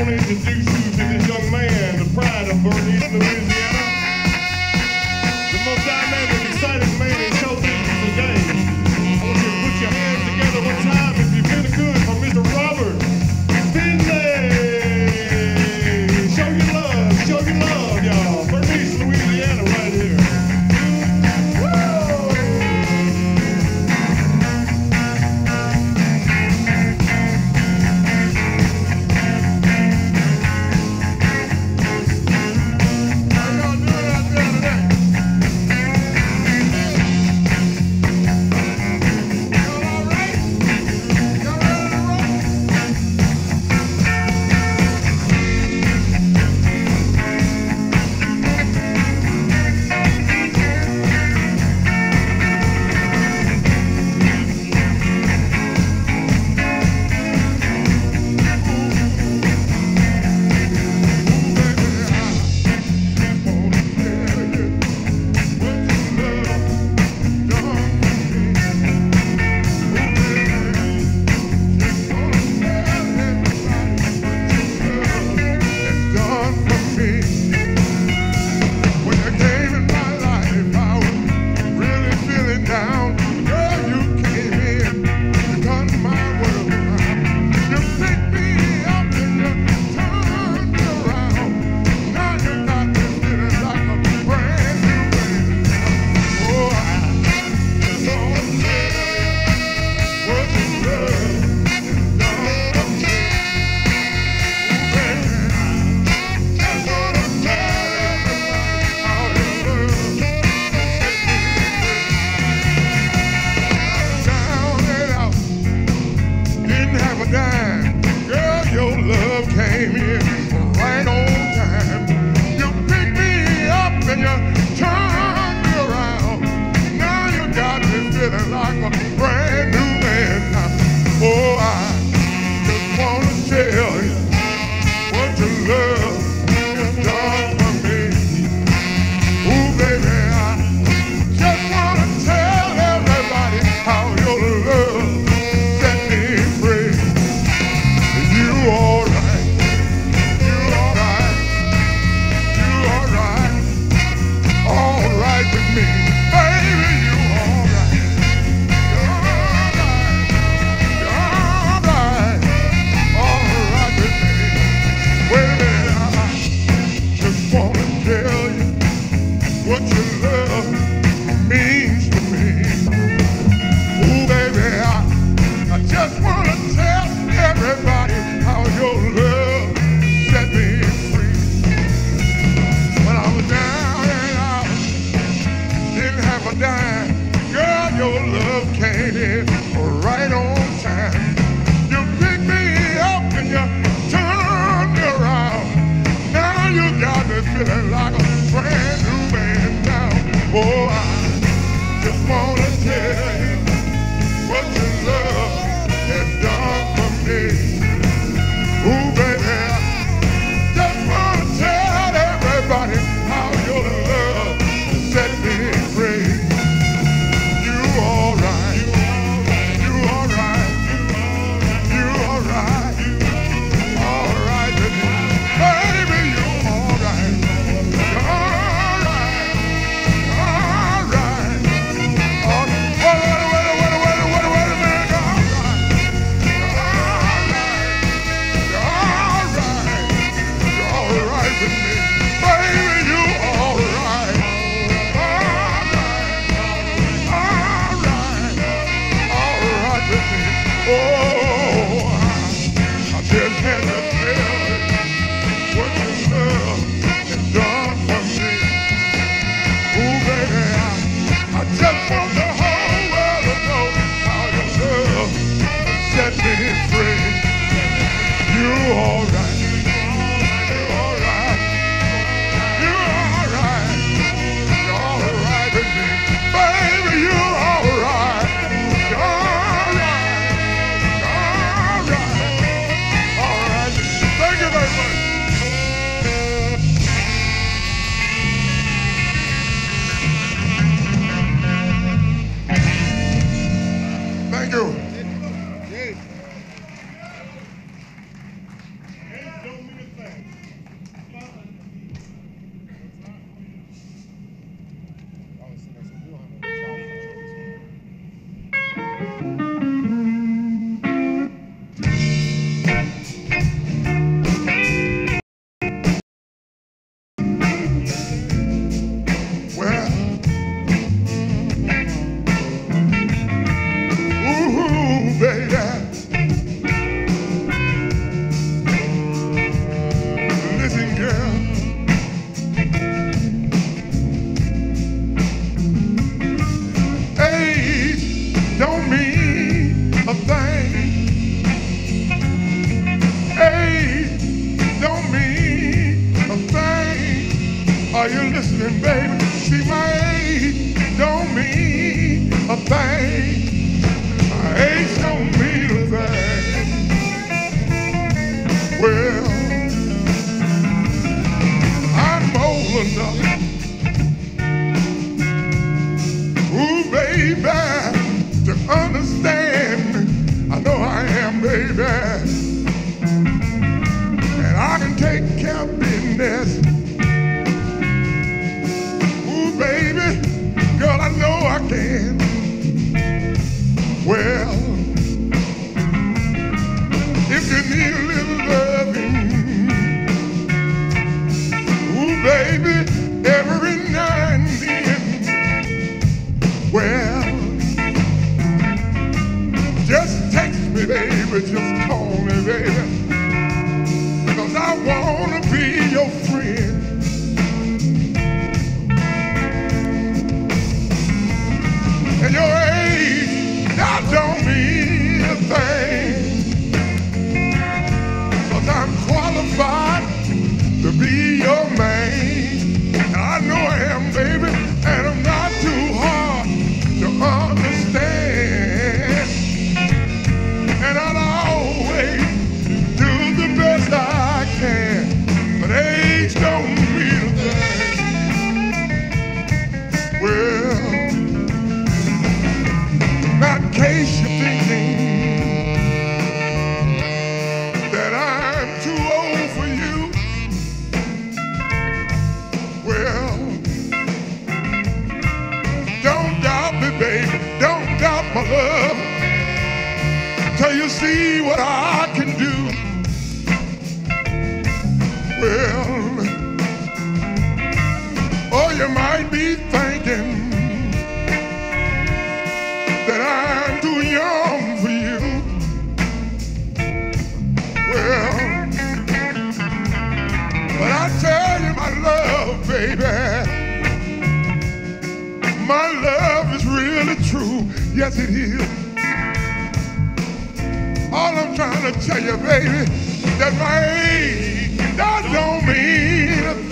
introduce you to this young man, the pride of Bernice, Louisiana. The most dynamic, exciting man in show business today. I want you to put your hands together one time if you feel good for Mr. Robert Finlay. Show your love, y'all. Bernice, Louisiana, right here. Thank you. mean a thing. Age don't mean a thing. Are you listening, baby? See, my age don't mean a thing. My age don't mean a thing. Well, I'm old enough. Ooh, baby, to understand. I know I am, baby. And I can take care of business. Ooh, baby, girl, I know I can. Well, if you need a little loving, ooh, baby, every now and then. Well, just text me, baby, just call me, baby, because I want to be your friend. And your age, that don't mean a thing, because I'm qualified to be your man. And I know I am, baby, and I'm not too hard to understand. And I'll always do the best I can, but age don't mean a thing. Well, not in case you're thinking that I'm too old for you. Well, don't doubt me, baby, don't doubt my love, till you see what I can do. Well, oh, you might be thinking that I'm too young for you. Well, but I tell you, my love, baby, my love is really true. Yes, it is. All I'm trying to tell you, baby, that my age, that don't mean a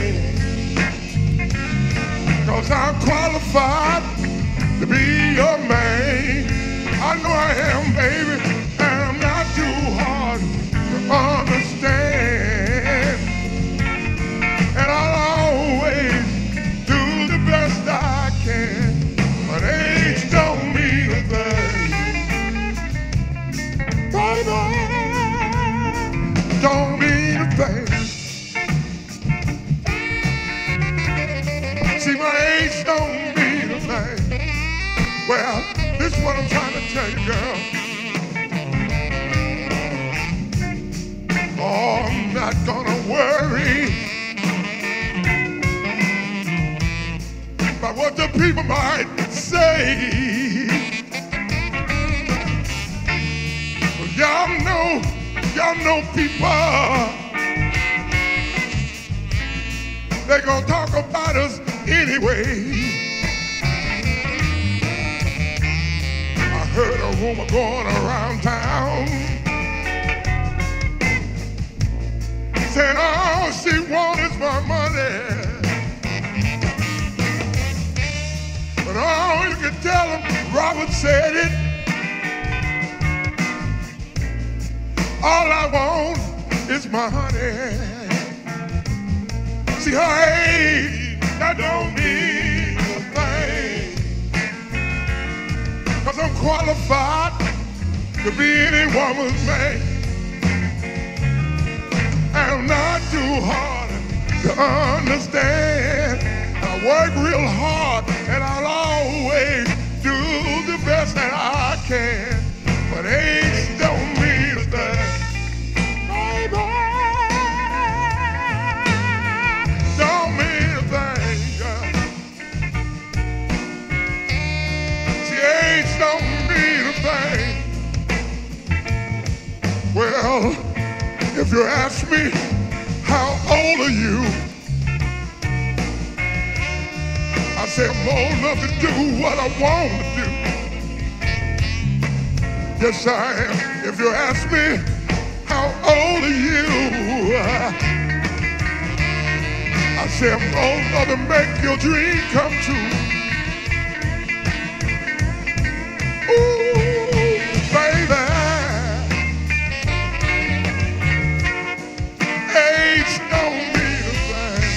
thing, because I'm qualified to be your man. I know I am, baby, and I'm not too hard to understand. And I'll always do the best I can, but age don't mean a thing. Baby, don't mean a thing. See, my age don't mean a thing. Well, this is what I'm trying to tell you, girl. Oh, I'm not gonna worry about what the people might say. Well, y'all know people, they gonna talk about us anyway. Heard a rumor going around town, saying all she wants is my money. But all you can tell them, Robert said it, all I want is my honey. See, her age, that don't mean a thing, 'cause I'm qualified to be any woman's man. And I'm not too hard to understand. I work real hard and I'll always do the best that I can. But age don't mean a thing. Baby, don't mean a thing, girl. See, age don't mean a thing. Well, if you ask me, how old are you? I say I'm old enough to do what I want to do. Yes, I am. If you ask me, how old are you? I say I'm old enough to make your dream come true. Ooh, baby, age don't mean a thing.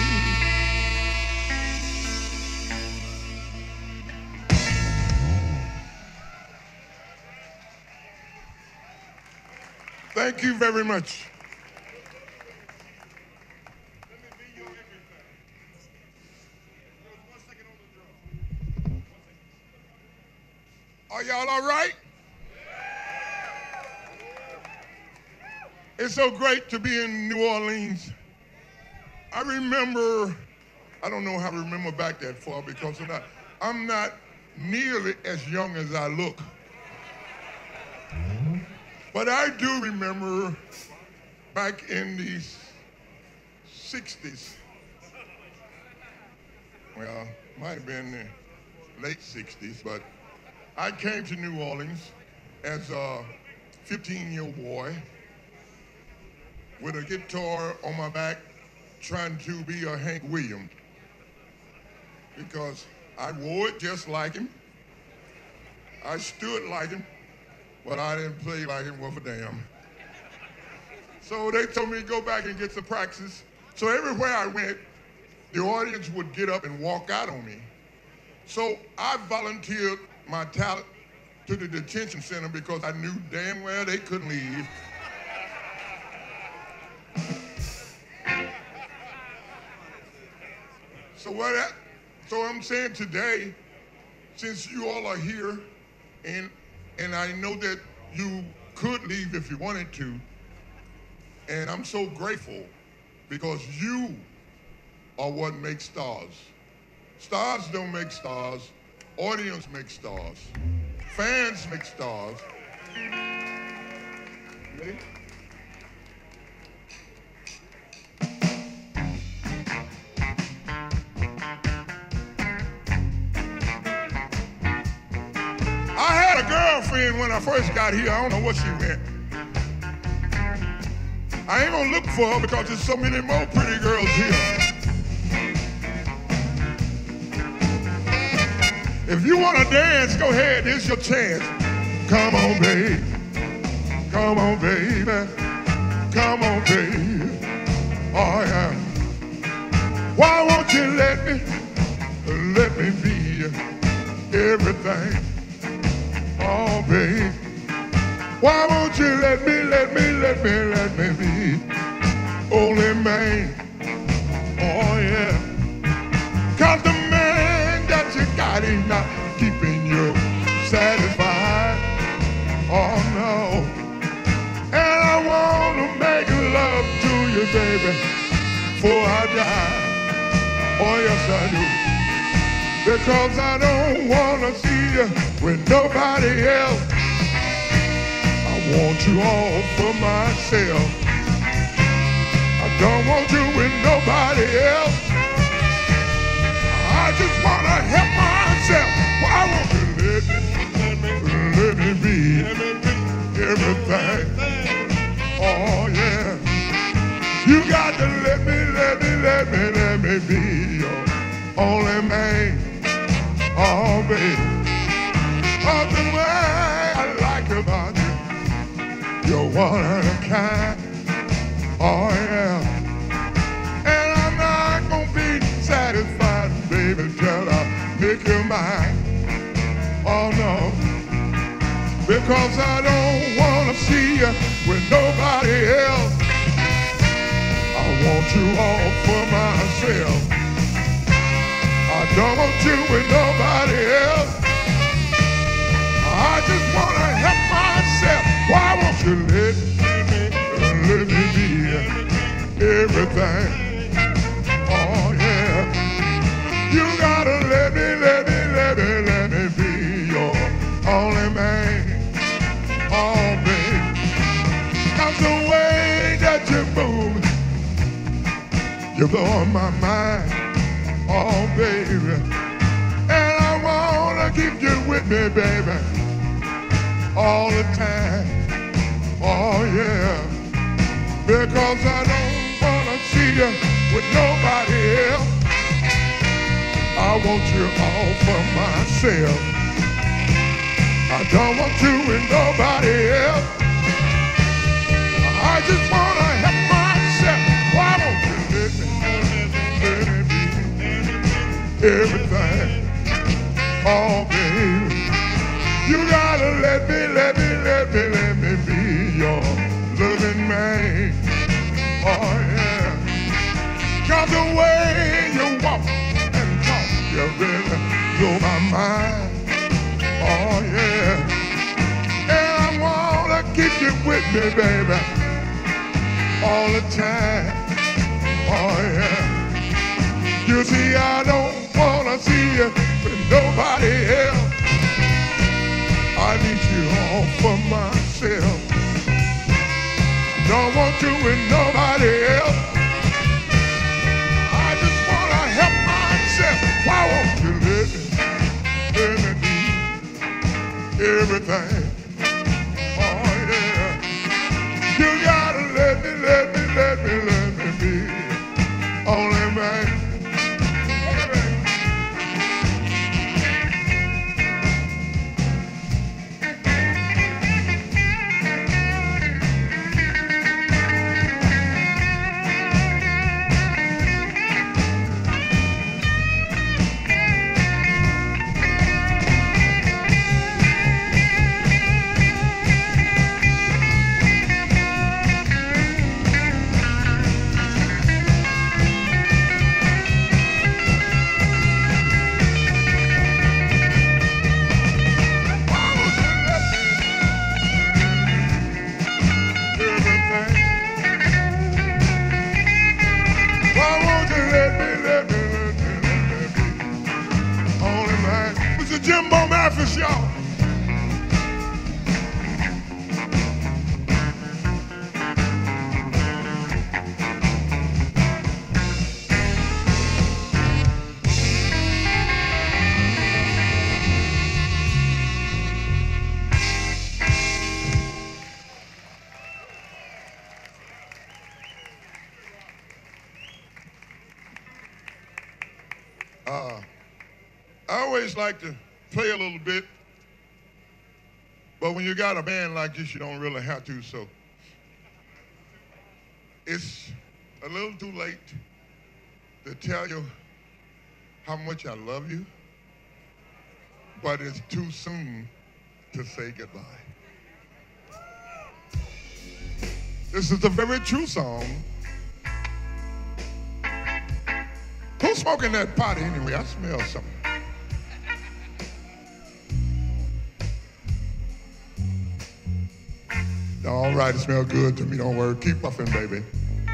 Thank you very much. Are y'all all right? It's so great to be in New Orleans. I remember, I don't know how to remember back that far because I'm not nearly as young as I look. But I do remember back in the 60s, well, might have been the late 60s, but I came to New Orleans as a 15-year-old boy with a guitar on my back trying to be a Hank Williams because I wore it just like him. I stood like him, but I didn't play like him worth a damn. So they told me to go back and get some practice. So everywhere I went, the audience would get up and walk out on me. So I volunteered my talent to the detention center because I knew damn well they couldn't leave. So I'm saying today, since you all are here, and I know that you could leave if you wanted to, and I'm so grateful because you are what makes stars. Stars don't make stars. Audience makes stars. Fans make stars. Ready? I had a girlfriend when I first got here. I don't know what she went. I ain't gonna look for her because there's so many more pretty girls here. If you want to dance, go ahead. Here's your chance. Come on, baby. Come on, baby. Come on, baby. Oh, yeah. Why won't you let me be everything? Oh, baby. Why won't you let me be only man? Oh, yeah. 'Cause the man that you got is not keeping you satisfied. Oh, no. And I want to make love to you, baby, before I die. Oh, yes, I do. Because I don't want to see you with nobody else. I want you all for myself. I don't want you with nobody else. I just want to help myself. Why won't you let me be everything? Oh, yeah. You got to let me be your only man. Oh, baby. Oh, the way I like about you, you're one of a kind. Oh, yeah. And I'm not gonna be satisfied, baby, till I make you mine. Oh, no. Because I don't wanna see you with nobody else. I want you all for myself. I don't want you with nobody else. I just want to help myself. Why won't you let me be everything? Oh, yeah. You gotta let me be your only man. Oh, baby. 'Cause the way that you move, you're blowing my mind. Oh, baby. And I wanna keep you with me, baby. all the time. Oh yeah, because I don't wanna see you with nobody else. I want you all for myself. I don't want you with nobody else. I just wanna help myself. Why won't you let me be everything? Oh, baby, you gotta let me be your loving man. Oh, yeah. 'Cause the way you walk and talk, you really blow my mind. Oh, yeah. And I wanna keep you with me, baby, all the time. Oh, yeah. You see, I don't wanna see you with nobody else. I need you all for myself. I don't want you with nobody else. I just wanna help myself. Why won't you let me do everything? Oh yeah. You gotta let me be only man. Jimbo Mathis, y'all. I always like to play a little bit, but when you got a band like this, you don't really have to, so it's a little too late to tell you how much I love you, but it's too soon to say goodbye. This is a very true song. Who's smoking that pot anyway? I smell something. All right, it smells good to me. Don't worry. Keep puffing, baby.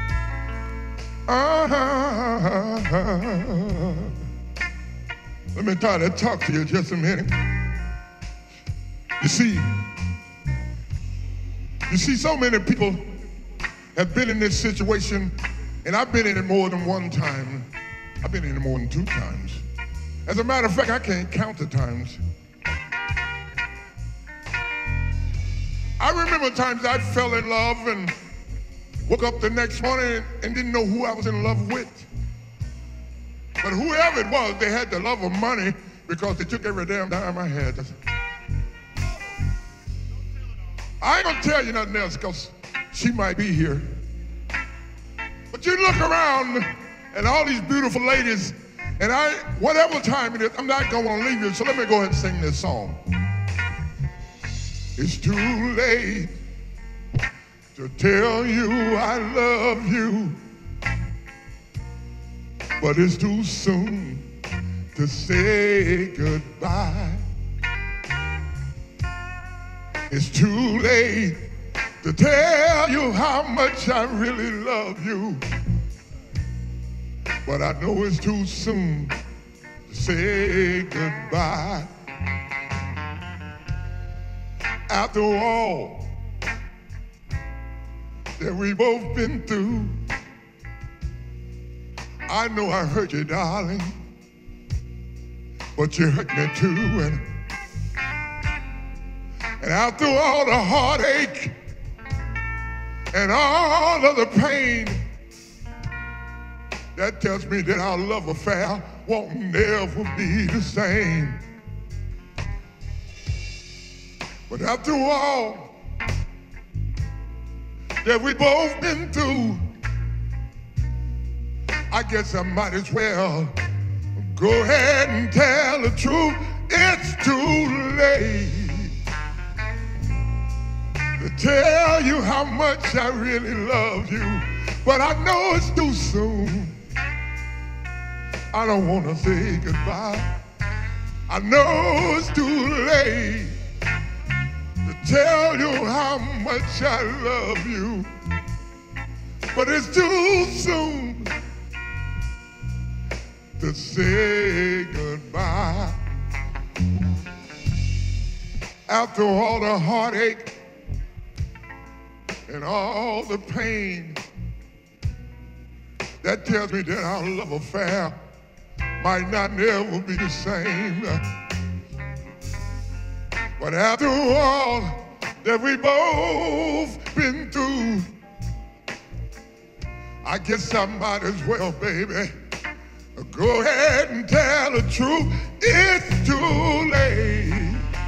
Let me try to talk to you just a minute. You see, so many people have been in this situation, and I've been in it more than one time. I've been in it more than 2 times. As a matter of fact, I can't count the times. I remember times I fell in love and woke up the next morning and didn't know who I was in love with. But whoever it was, they had the love of money because they took every damn dime I had. I ain't gonna tell you nothing else because she might be here. But you look around and all these beautiful ladies, and whatever time it is, I'm not gonna leave you, so let me go ahead and sing this song. It's too late to tell you I love you, but it's too soon to say goodbye. It's too late to tell you how much I really love you, but I know it's too soon to say goodbye. After all that we both been through, I know I hurt you, darling, but you hurt me too. And And after all the heartache and all of the pain, that tells me that our love affair won't never be the same. But after all that we both been through, I guess I might as well go ahead and tell the truth. It's too late to tell you how much I really love you, but I know it's too soon. I don't want to say goodbye. I know it's too late to tell you how much I love you, but it's too soon to say goodbye. After all the heartache and all the pain, that tells me that our love affair might not never be the same. But after all that we both been through, I guess I might as well, baby, go ahead and tell the truth. It's too late,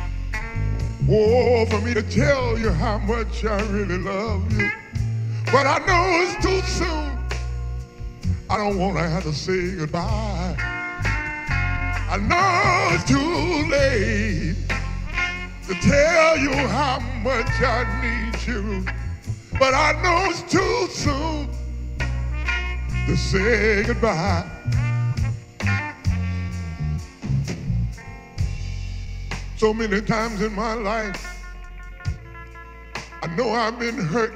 oh, for me to tell you how much I really love you. But I know it's too soon. I don't want to have to say goodbye. I know it's too late to tell you how much I need you. But I know it's too soon to say goodbye. So many times in my life, I know I've been hurt.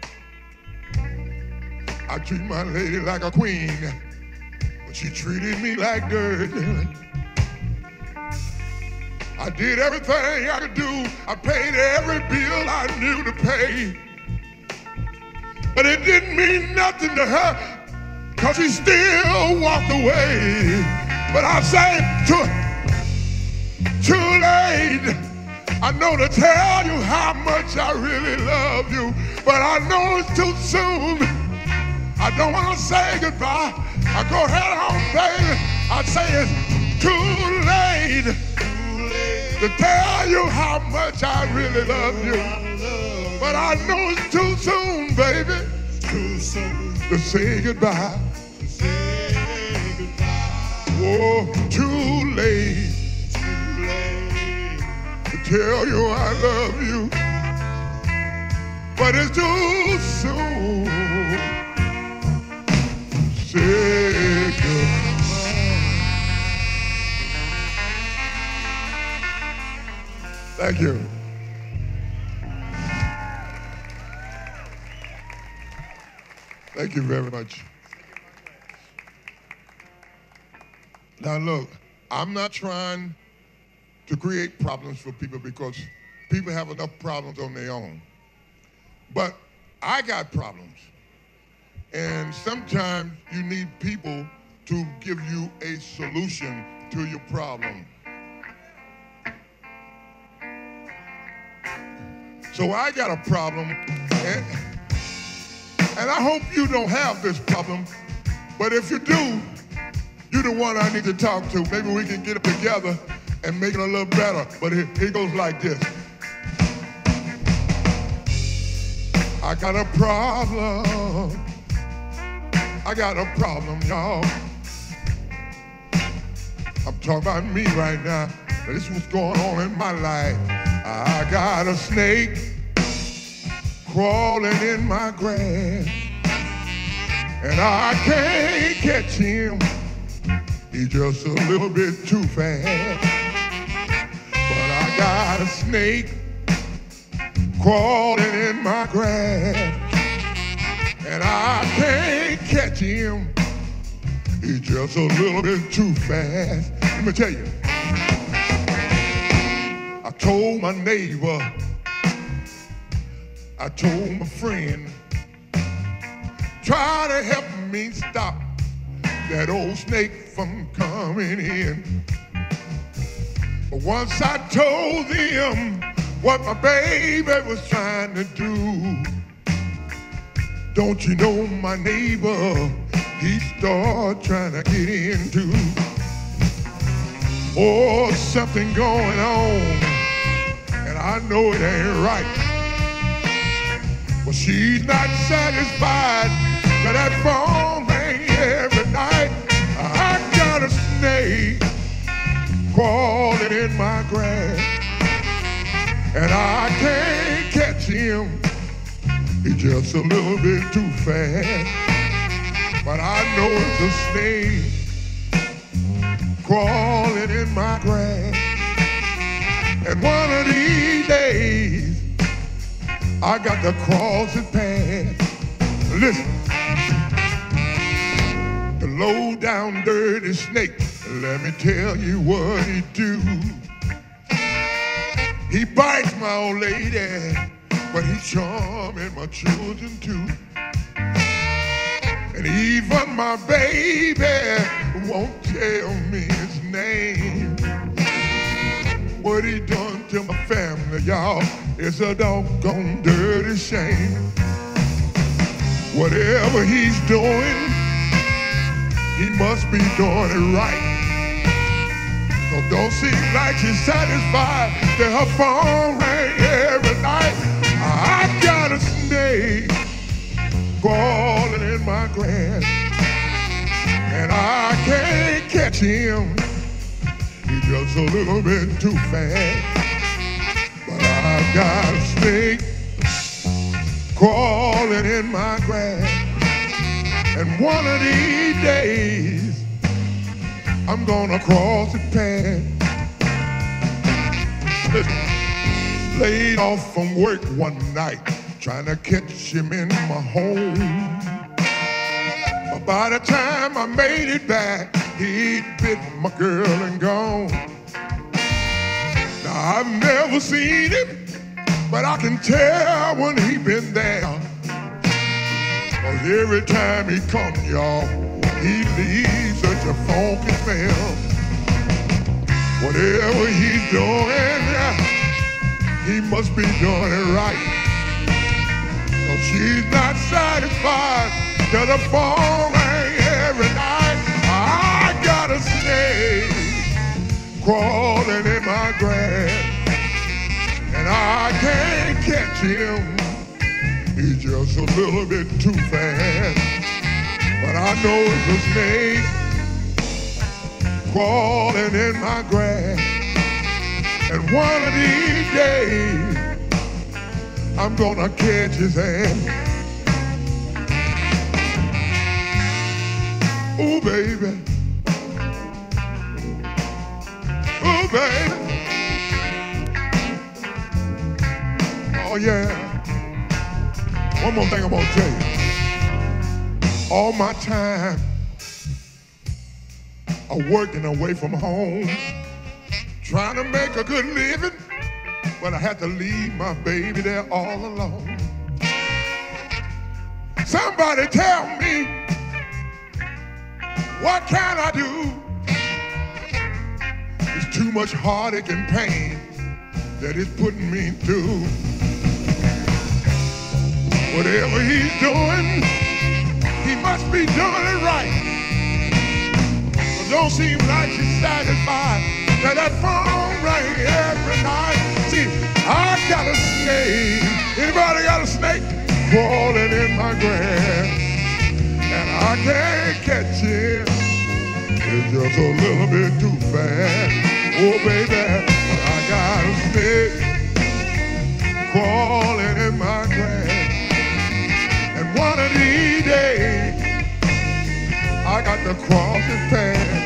I treat my lady like a queen, but she treated me like dirt. I did everything I could do. I paid every bill I knew to pay. But it didn't mean nothing to her, because she still walked away. But I say to her, too late. I know to tell you how much I really love you, but I know it's too soon. I don't want to say goodbye. I go ahead on, baby. I say it's too late to tell you how much I really love you, but I know it's too soon, baby, to say goodbye. Oh, too late to tell you I love you, but it's too soon. Say goodbye. Thank you. Thank you very much. Now look, I'm not trying to create problems for people, because people have enough problems on their own. But I got problems. And sometimes you need people to give you a solution to your problem. So I got a problem, and I hope you don't have this problem, but if you do, you're the one I need to talk to. Maybe we can get it together and make it a little better. But it goes like this. I got a problem. I got a problem, y'all. I'm talking about me right now. This is what's going on in my life. I got a snake crawling in my grass, and I can't catch him. He's just a little bit too fast. But I got a snake crawling in my grass, and I can't catch him. He's just a little bit too fast. Let me tell you, I told my neighbor, I told my friend, try to help me stop that old snake from coming in. But once I told them what my baby was trying to do. Don't you know my neighbor, he started trying to get into. Oh, something going on, and I know it ain't right. Well, she's not satisfied, but that phone ring every night. I got a snake crawling in my grass, and I can't catch him. He's just a little bit too fast, but I know it's a snake crawling in my grass. And one of these days, I got to cross his path. Listen, the low down dirty snake, let me tell you what he do. He bites my old lady, but he's charming my children too. And even my baby won't tell me his name. What he done to my family, y'all, is a doggone dirty shame. Whatever he's doing, he must be doing it right. So don't seem like she's satisfied that her phone rang every night. I got a snake crawling in my grass, and I can't catch him. He's just a little bit too fast. But I got a snake crawling in my grass, and one of these days I'm gonna cross the path. Listen, laid off from work one night, trying to catch him in my home. But by the time I made it back, he'd bit my girl and gone. Now I've never seen him, but I can tell when he been there. 'Cause every time he comes, y'all, he leaves such a funky smell. Whatever he's doing, he must be doing it right. So she's not satisfied till the phone rang every night. I got a snake crawling in my grass, and I can't catch him. He's just a little bit too fast. But I know it's a snake crawling in my grass. And one of these days, I'm gonna catch his ass. Ooh, baby. Ooh, baby. Oh, yeah. One more thing I'm gonna tell you. All my time, I'm working away from home, trying to make a good living, but I had to leave my baby there all alone. Somebody tell me, what can I do? It's too much heartache and pain that it's putting me through. Whatever he's doing, he must be doing it right. But don't seem like she's satisfied that phone rang every night. See, I got a snake. Anybody got a snake crawling in my grass? And I can't catch it. It's just a little bit too fast. Oh, baby, I got a snake crawling in my grass. And one of these days, I got to cross his path.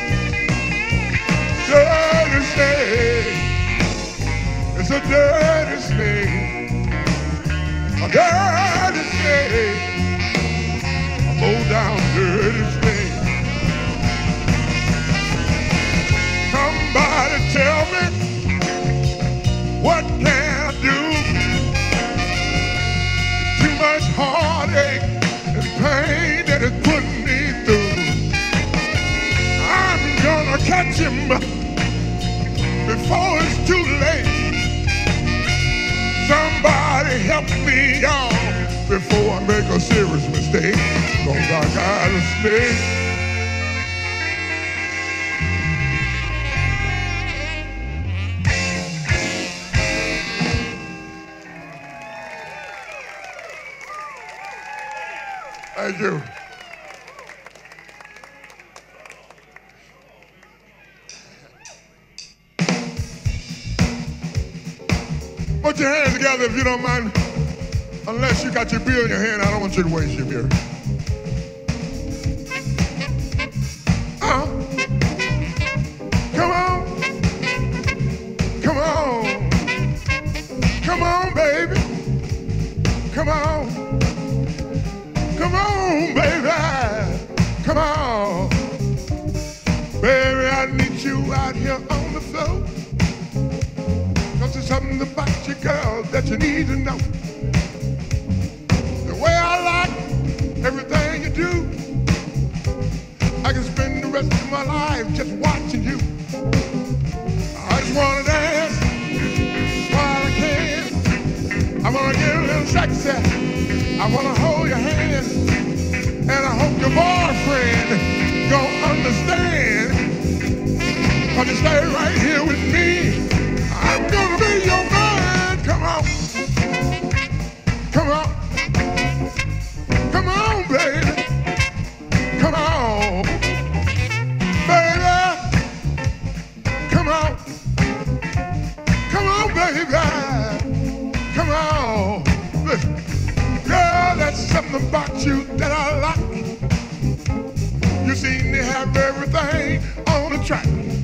Dirty snake, it's a dirty snake, a dirty snake, a low down dirty snake. Somebody tell me, what can I do? Too much heartache and pain that is putting me through. I'm gonna catch him before it's too late. help me, y'all, before I make a serious mistake. 'Cause I gotta stay. Thank you. Put your hands together if you don't mind. Unless you got your beer in your hand, I don't want you to waste your beer. Come on. Come on. Come on, baby. Come on. Come on, baby. Come on. Baby, I need you out here on the floor. 'Cause there's something about you, girl, that you need to know. The way I like everything you do, I can spend the rest of my life just watching you. I just wanna dance while I can. I wanna get a little sexy. I wanna hold your hand. And I hope your boyfriend gon' understand. 'Cause you stay right here with me. I'm gonna be your man. Come on. Come on. Come on, baby. Come on. Baby. Come on. Come on, baby. Come on. Listen. Girl, there's something about you that I like. You seem to have everything on the track.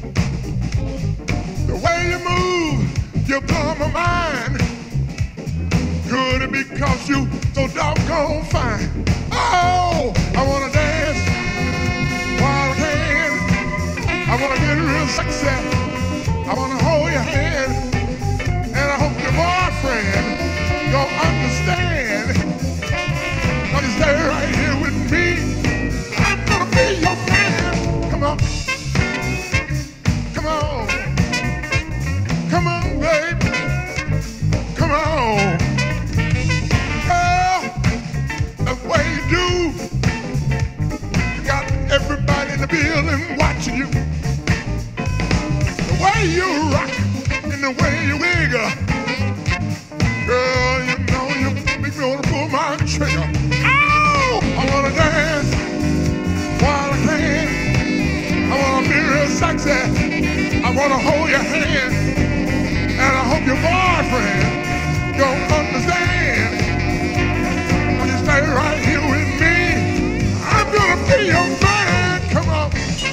The way you move, you blow my mind. Could it be because you so doggone fine? Oh, I wanna dance while I can. I wanna get real sexy. I wanna hold your hand. And I hope your boyfriend gon' understand. Gonna stay right here with me. I'm gonna be your friend. Come on. Come on. Come on, baby. Come on. Girl, that's the way you do. You got everybody in the building watching you. The way you rock and the way you wiggle. Girl, you know you make me wanna pull my trigger. Oh, I wanna dance while I can. I wanna be real sexy. I wanna hold your hand. And I hope your boyfriend don't understand. When you stay right here with me, I'm gonna be your man. Come on.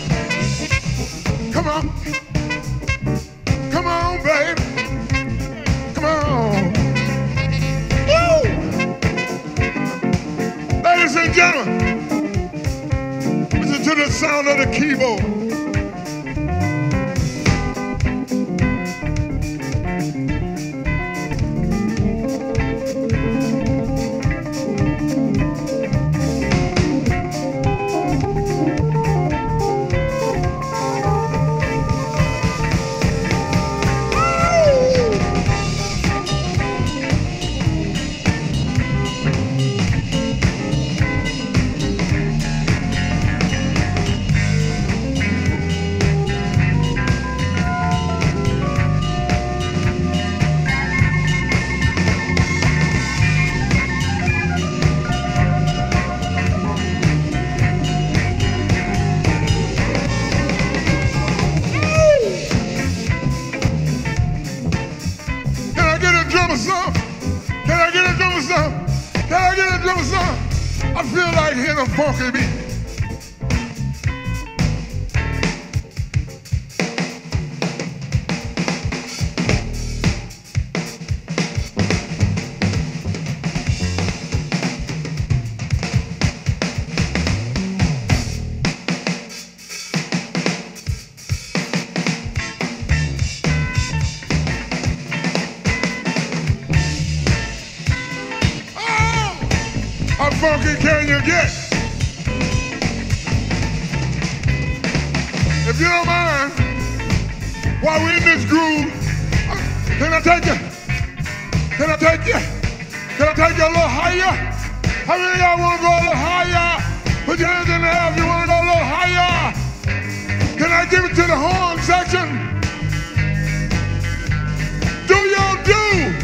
Come on. Come on, baby. Come on. Woo! Ladies and gentlemen, listen to the sound of the keyboard. I feel like hearing a funky beat. How funky can you get? If you don't mind, while we're in this groove, can I take you? Can I take you? Can I take you a little higher? How many of y'all want to go a little higher? Put your hands in the air if you want to go a little higher. Can I give it to the horn section? Do your do.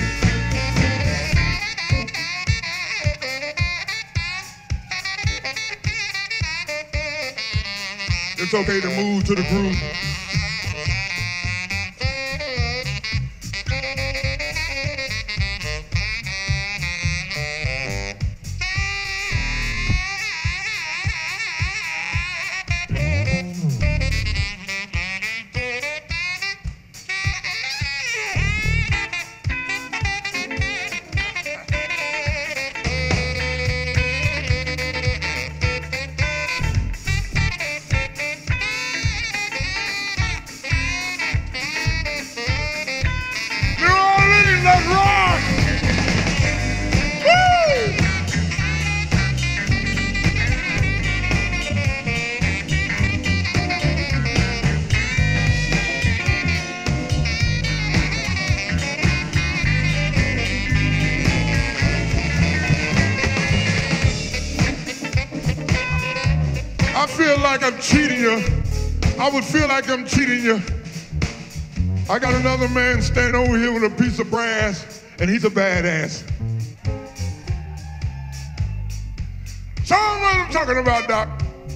It's okay to move to the groove. I feel like I'm cheating you. I would feel like I'm cheating you. I got another man standing over here with a piece of brass, and he's a badass. So what I'm talking about, Doc.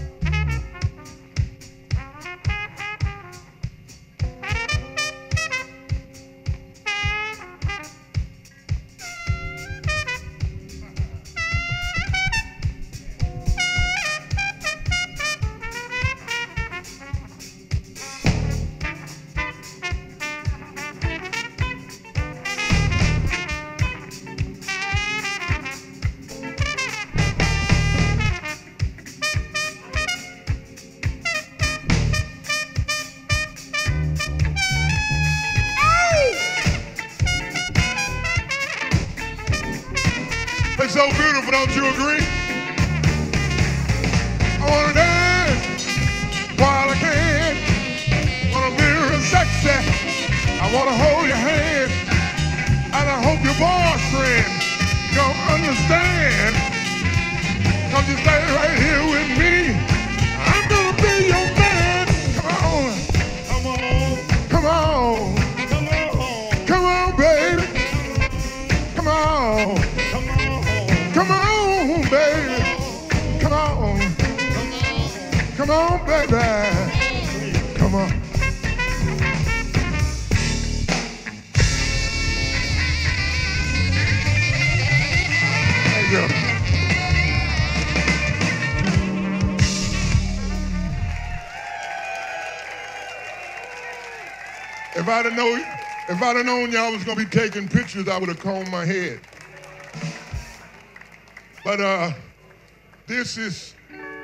It's so beautiful, don't you agree? I wanna dance while I can. Wanna be real sexy. I wanna hold your hand. And I hope your boyfriend don't understand. Come you stay right here with me. I'm gonna be your man. Come on. Come on. Come on. Come on, baby. Come on. Come on, baby. Come on. Come on, baby. Come on. Thank you. If I'd have known y'all was gonna be taking pictures, I would have combed my head. But this is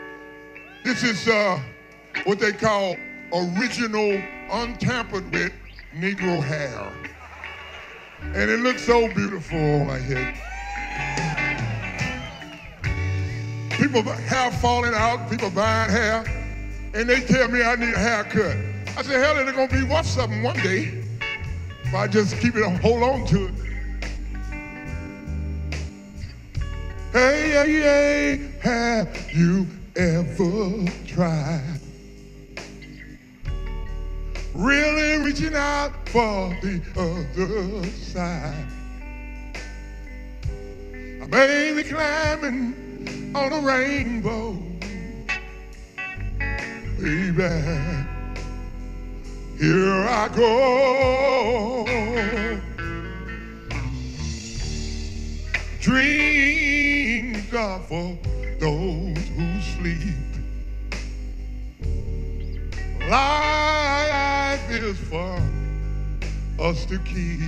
what they call original, untampered with Negro hair. And it looks so beautiful on my head. People hair falling out, people buying hair, and they tell me I need a haircut. I say, hell, it's gonna be worth something one day if I just keep it, hold on to it. Hey, hey, hey, have you ever tried really reaching out for the other side? I may be climbing on a rainbow, baby, here I go. Dreams are for those who sleep. Life is for us to keep.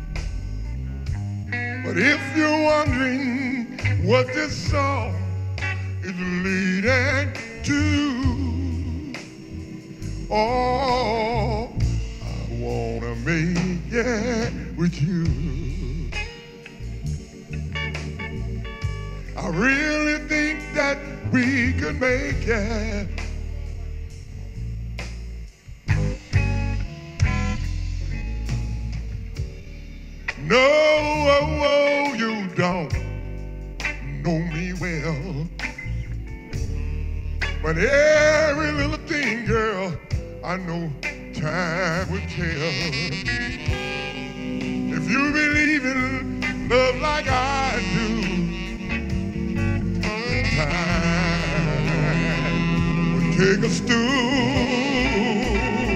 But if you're wondering what this song is leading to, oh, I wanna make it with you. I really think that we could make it. No, you don't know me well. But every little thing, girl, I know time will tell. If you believe in love like I do, then time will take us through.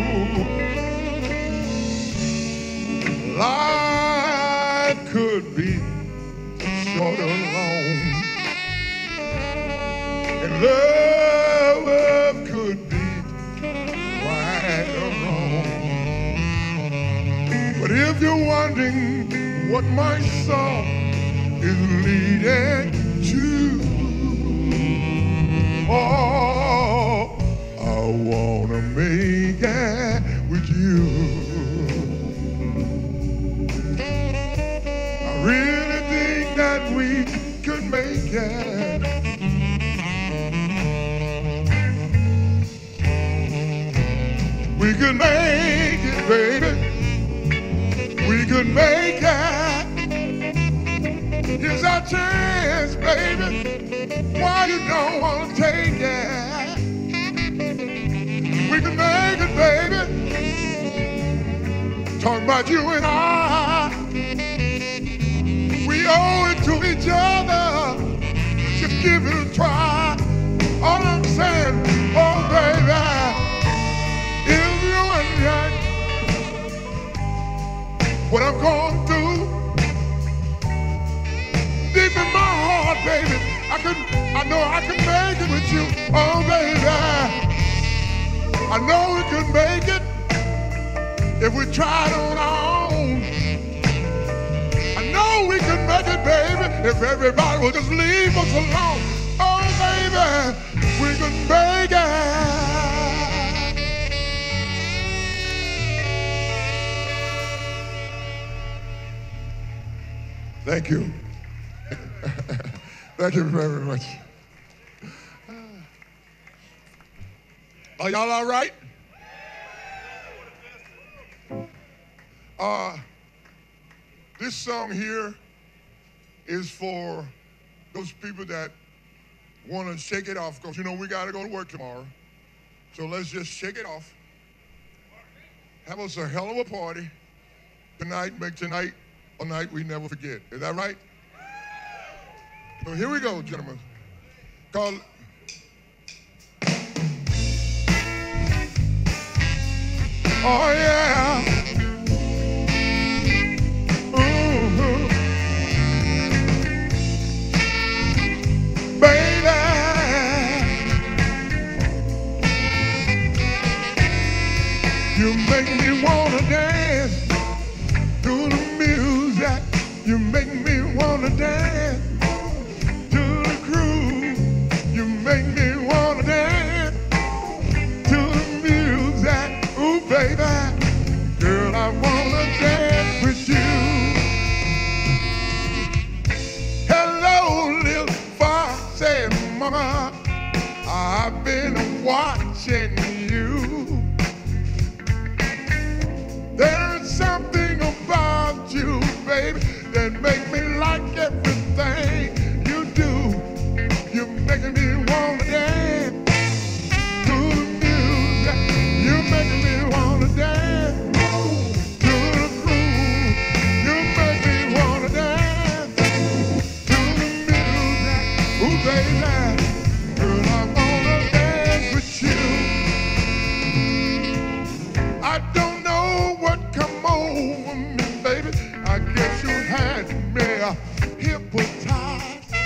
Life could be short or long, and love could be right or wrong. But if you're wondering what my song is leading to, oh, I wanna make it with you. I really think that we could make it. We could make it, baby. We could make it. Here's our chance, baby. Why you don't wanna take it? We could make it, baby. Talking about you and I. We owe it to each other. Just give it a try. All I'm saying, oh baby, if you understand what I'm going through, deep in my heart, baby, I know I can make it with you. Oh baby, I know we could make it if we tried on our own. I know we could make it, baby, if everybody would just leave us alone. Oh baby, we could make it. Thank you. Thank you very much. Are y'all all right? This song here is for those people that want to shake it off, because you know we got to go to work tomorrow. So let's just shake it off. Have us a hell of a party tonight. Make tonight a night we never forget. Is that right? So here we go, gentlemen. Called Oh yeah. Baby, you make me wanna dance to the music. You make me wanna dance to the groove. You make me wanna dance to the music. Ooh, baby, girl, I wanna dance with you. Hello, little foxy mama, I've been watching you. There's something about you, baby, that make me like everything you do. You're making me wanna dance to the music. You're making me wanna dance to the groove. You make me wanna dance to the music. Ooh, baby, girl, I wanna dance with you. I don't know what come over me, baby. I guess you had me hypnotized.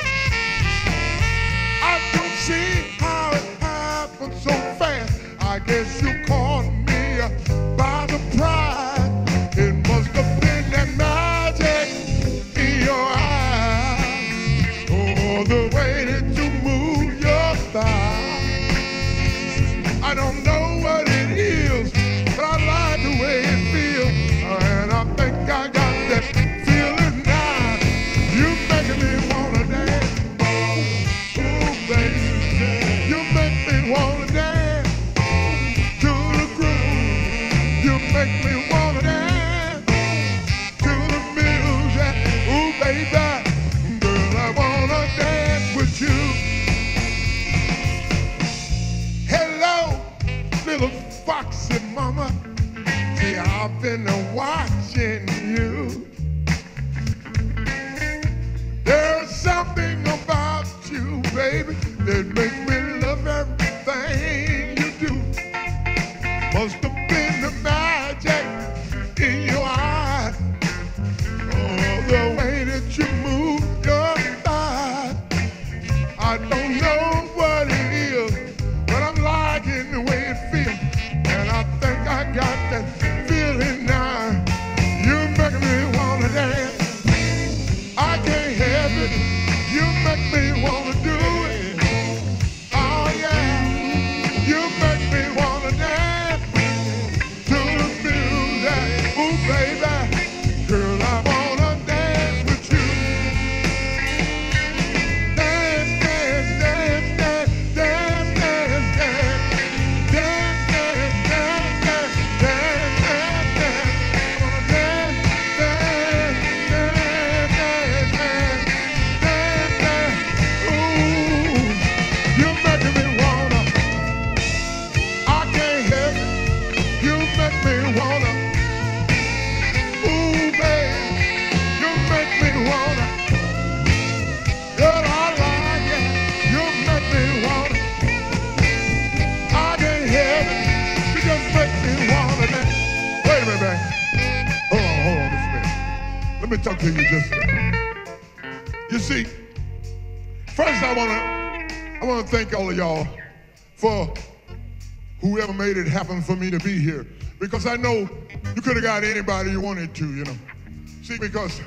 I don't see how it happened so fast. I guess you caught me by surprise. It must have been that magic in your eyes. Oh, the way that you move your thighs. I don't know what it is, but I like the way it feels. And I think I got that feeling now. You making me wanna dance. Oh, baby, you make me wanna dance to baby, that make me love everything you do. Must have been the magic in your eyes. Oh, the way that you move your thighs. I don't know what it is, but I'm liking the way it feels. And I think I got that feeling now. You make me wanna dance. I can't help it. You make me wanna do it. Oh yeah. You make me wanna dance to the music. Ooh baby, girl, I wanna dance with you. Dance, dance, dance, dance, dance, dance, dance. Dance, dance, dance, dance, dance, dance, dance. I wanna dance, dance, dance, dance, dance, dance, dance. Ooh, you making me wanna. I can't help it. You make me wanna. Ooh, babe, you make me wanna. Girl, I like it. You make me wanna. I can't help it. You just make me wanna dance. Wait a minute, man. Hold on just a minute. Let me talk to you just a minute. You see, first I wanna thank all of y'all for whoever made it happen for me to be here. Because I know you could have got anybody you wanted to, you know. See, because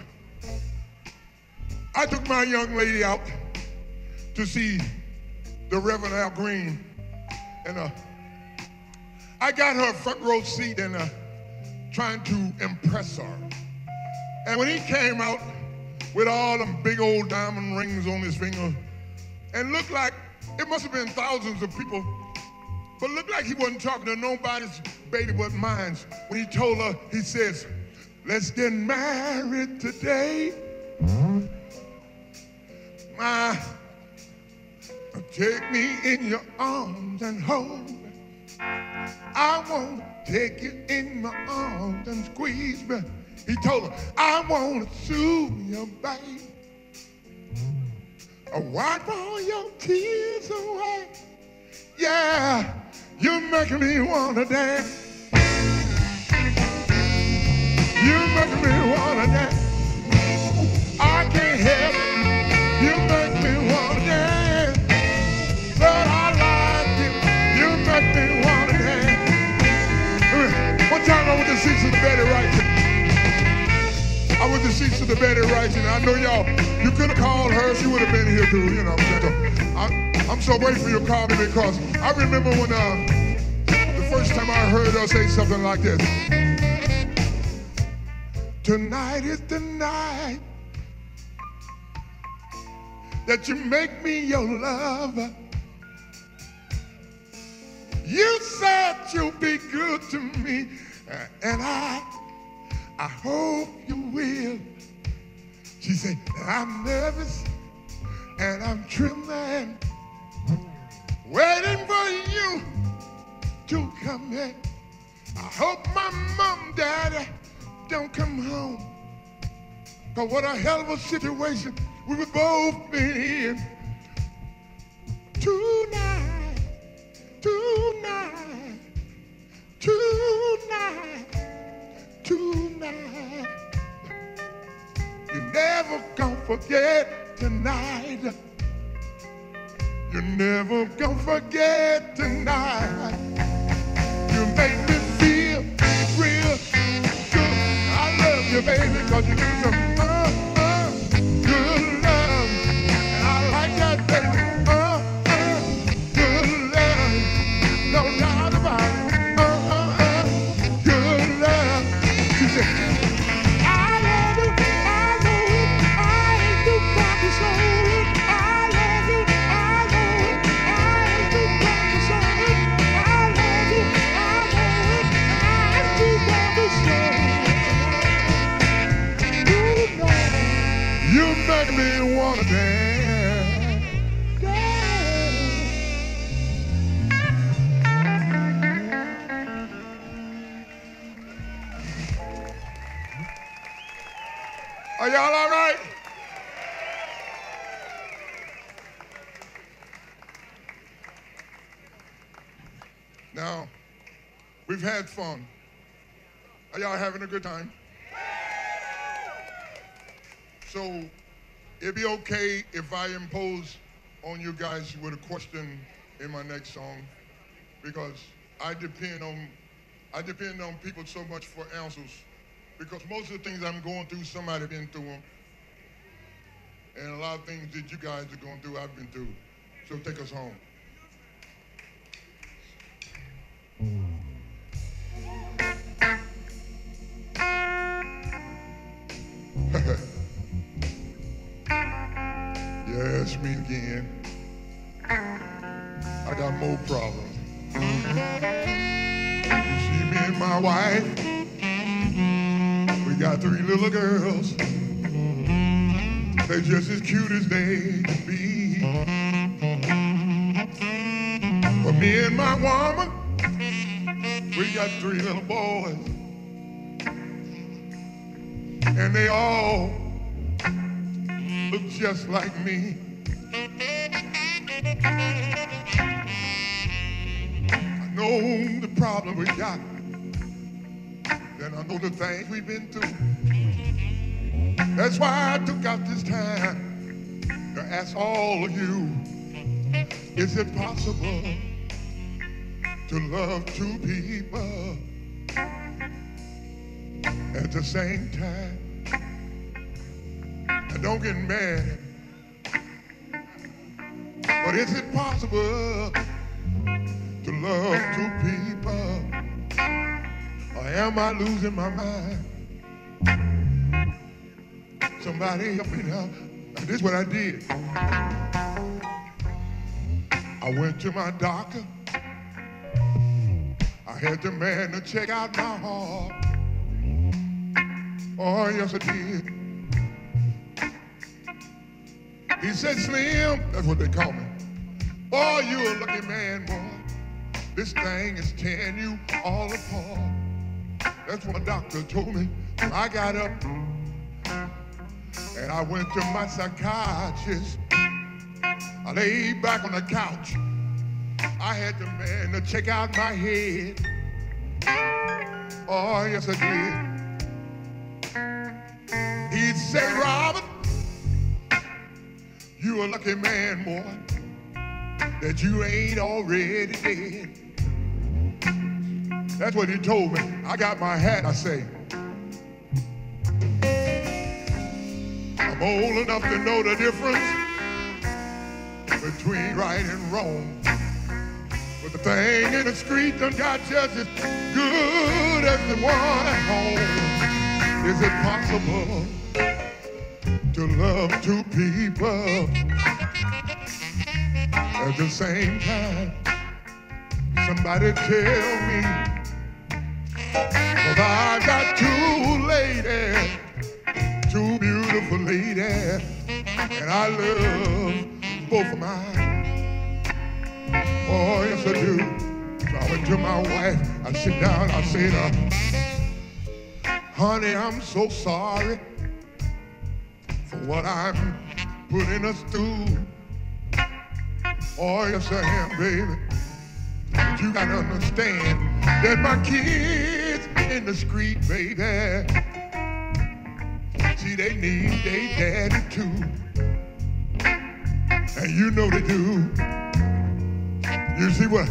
I took my young lady out to see the Reverend Al Green, and I got her a front row seat and trying to impress her. And when he came out with all them big old diamond rings on his finger, and looked like it must have been thousands of people, but looked like he wasn't talking to nobody's baby but mine. When he told her, he says, let's get married today. My, take me in your arms and hold me. I want to take you in my arms and squeeze me. He told her, I want to soothe your baby. Wipe all your tears away. Yeah, you're making me wanna dance. You're making me wanna dance. I can't help it. You make me wanna dance. But I like you. You make me wanna dance. One time I went to see Sister Betty Wright. I went to see Sister Betty Wright, and I know y'all, you could have called her, she would have been here too, you know. I'm so grateful you called me, because I remember when the first time I heard her say something like this. Tonight is the night that you make me your lover. You said you'll be good to me, and I hope you will. She said, I'm nervous and I'm trembling, waiting for you to come in. I hope my mom, daddy don't come home, 'cause what a hell of a situation we would both be in. Tonight, tonight, tonight, tonight. You're never gonna forget tonight. You're never gonna forget tonight. You make me feel real good. I love you, baby, 'cause you do some good love. And I like that, baby. Good love. No doubt about it. Good love. She said, you make me wanna dance, dance. Are y'all all right? We've had fun. Are y'all having a good time? So it'd be okay if I impose on you guys with a question in my next song, because I depend on people so much for answers, because most of the things I'm going through, somebody been through them. And a lot of things that you guys are going through, I've been through. So take us home. Yeah, it's me again. I got more problems. You see, me and my wife, we got 3 little girls. They're just as cute as they can be. But me and my woman, we got 3 little boys. And they all look just like me. I know the problem we got, and I know the things we've been through. That's why I took out this time to ask all of you, is it possible to love 2 people at the same time? And don't get mad, but is it possible to love 2 people? Or am I losing my mind? Somebody help me now. This is what I did. I went to my doctor. I had the man to check out my heart. Oh, yes, I did. He said, Slim, that's what they call me. Boy, you a lucky man, boy. This thing is tearing you all apart. That's what my doctor told me. I got up and I went to my psychiatrist. I laid back on the couch. I had the man to check out my head. Oh, yes, I did. He'd say, Robert, you a lucky man, boy, that you ain't already dead. That's what he told me. I got my hat, I say. I'm old enough to know the difference between right and wrong. But the thing in the street done got just as good as the one at home. Is it possible to love 2 people at the same time? Somebody tell me, 'cause I've got 2 ladies, 2 beautiful ladies, and I love both of mine. Oh, yes, I do. So I went to my wife, I sit down, I said, honey, I'm so sorry for what I'm putting us through. Oh, yes, I am, baby. But you gotta understand that my kids in the street, baby, see, they need their daddy too. And you know they do. You see what?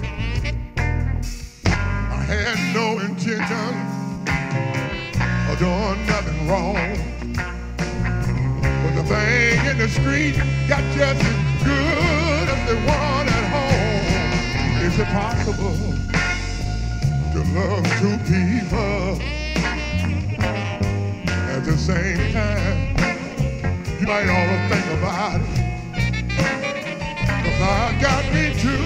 I had no intention of doing nothing wrong. But the thing in the street got just as good as the one at home. Is it possible to love 2 people at the same time? You might ought to think about it. 'Cause I got me 2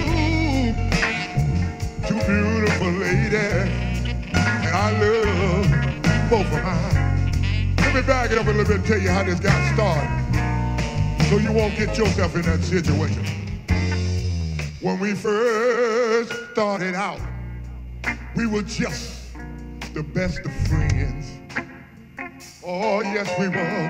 beautiful ladies, and I love both of mine. Let me back it up a little bit and tell you how this got started, so you won't get yourself in that situation. When we first started out, we were just the best of friends. Oh, yes, we was.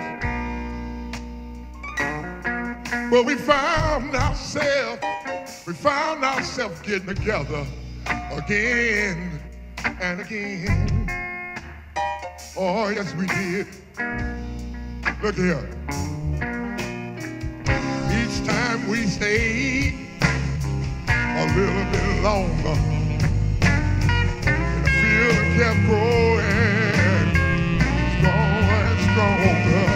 But we found ourselves getting together again and again. Oh, yes, we did. Look here. Each time we stayed a little bit longer, and the feeling kept growing, stronger and stronger.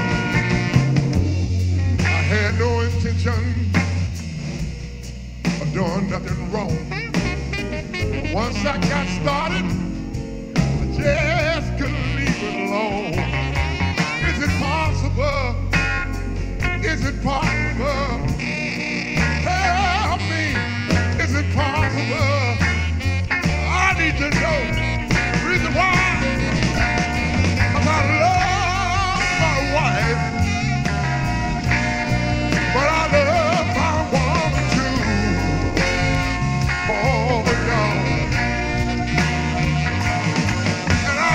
I had no intention of doing nothing wrong. Once I got started, I just couldn't leave it alone. Is it possible? Is it possible? Help me. Is it possible? I need to know the reason why. 'Cause I love my wife, but I love my woman too. Oh, y'all. And I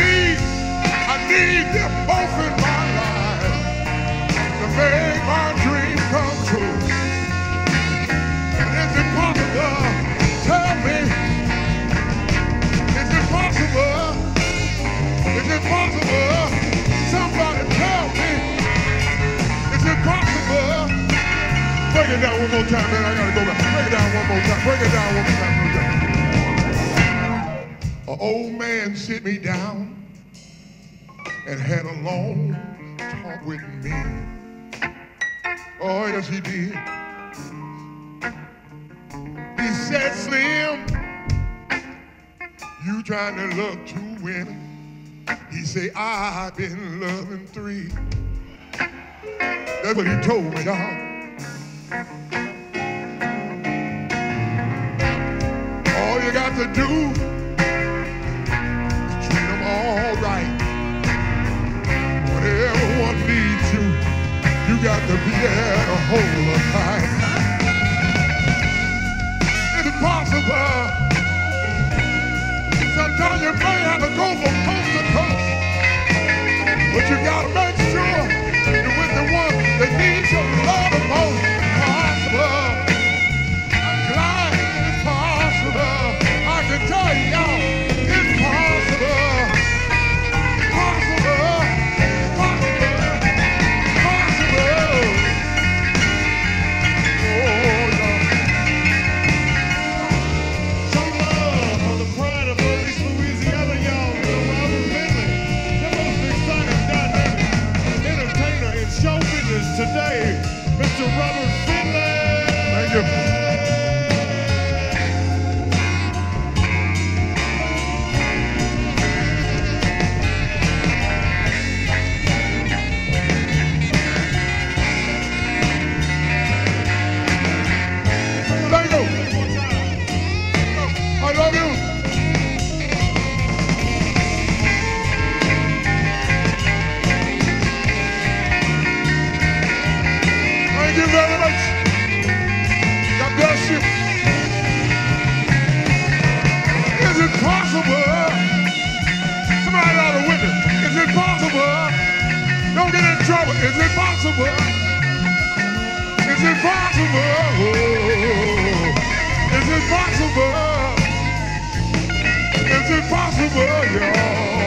need them both in my life to make my dream come true. And is it possible? Tell me. Is it possible? Is it possible? Somebody tell me. Is it possible? Break it down one more time, man. I gotta go back. Break it down one more time. Break it down one more time. An old man sit me down and had a long talk with me. Oh, yes, he did. He said, Slim, you trying to look to win. He said, I've been loving 3. That's what he told me, y'all. All you got to do is treat them all right. Whatever one needs you, you got to be there to hold her tight. Is it possible? Sometimes you may have to go from coast to coast, but you got to make sure you're with the one that needs your love the most. Possible. I'm glad it's possible. I can tell y'all, it's possible. Possible. Possible. Possible. Oh, Lord. Some love for the pride of East Louisiana, y'all. Mr. Robert Finley, the most exciting, dynamic entertainer in show business today, Mr. Robert Finley. Thank you. Thank you. I love you. Thank you very much. God bless you. Is it possible? Somebody out of witness. Is it possible? Don't get in trouble. Is it possible? Is it possible? Oh, is it possible? Is it possible, y'all?